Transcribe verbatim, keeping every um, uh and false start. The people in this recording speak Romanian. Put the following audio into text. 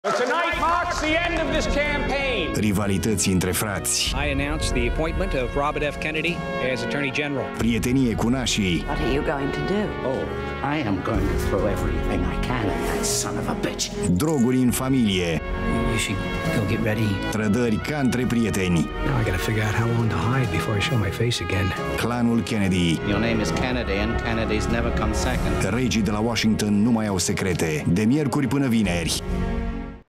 But tonight marks the end of this campaign. Rivalități între frați. I announce the appointment of Robert F. Kennedy as Attorney General. Prietenie cu nașii. What are you going to do? Oh, I am going to throw everything I can at that son of a bitch. Droguri în familie. You should go get ready. Trădări ca între prieteni. Now I gotta figure out how long to hide before I show my face again. Clanul Kennedy. Your name is Kennedy and Kennedys never come second. Regii de la Washington nu mai au secrete. De miercuri până vineri.